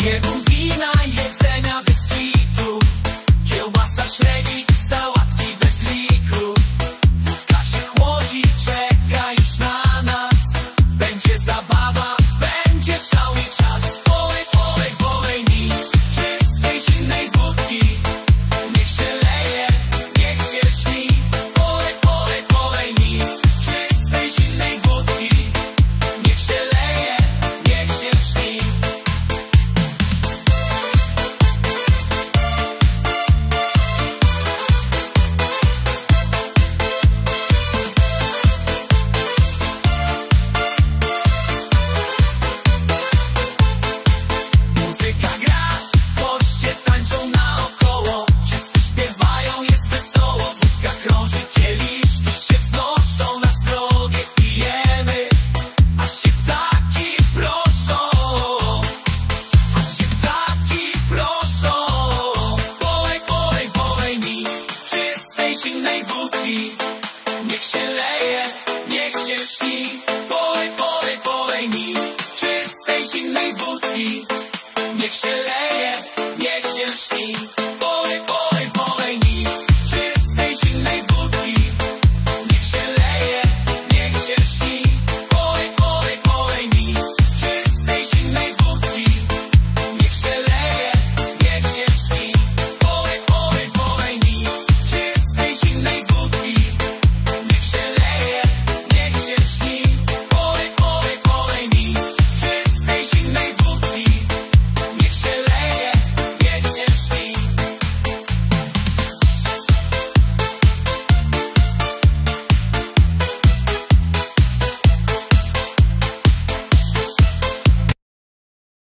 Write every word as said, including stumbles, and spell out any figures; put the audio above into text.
Wina, jedzenia bez kitu, kiełbasa, śledzik, sałatki bez liku. Wódka się chłodzi, czeka już na nas. Będzie zabawa, będzie szał i czas. Polej, polej, polej mi czystej, zimnej wódki. Niech się leje, niech się śni. Polej, polej, polej mi czystej, zimnej wódki. Niech się leje, niech się śni. Muzyka gra, goście tańczą naokoło. Wszyscy śpiewają, jest wesoło. Wódka krąży, kieliszki się wznoszą. Na zdrowie pijemy, aż się ptaki proszą. Aż się ptaki proszą. Polej, polej, polej mi czystej, zimnej wódki. Niech się leje, niech się śni. Polej, polej, polej mi czystej, zimnej wódki. Niech się leje, niech się śni.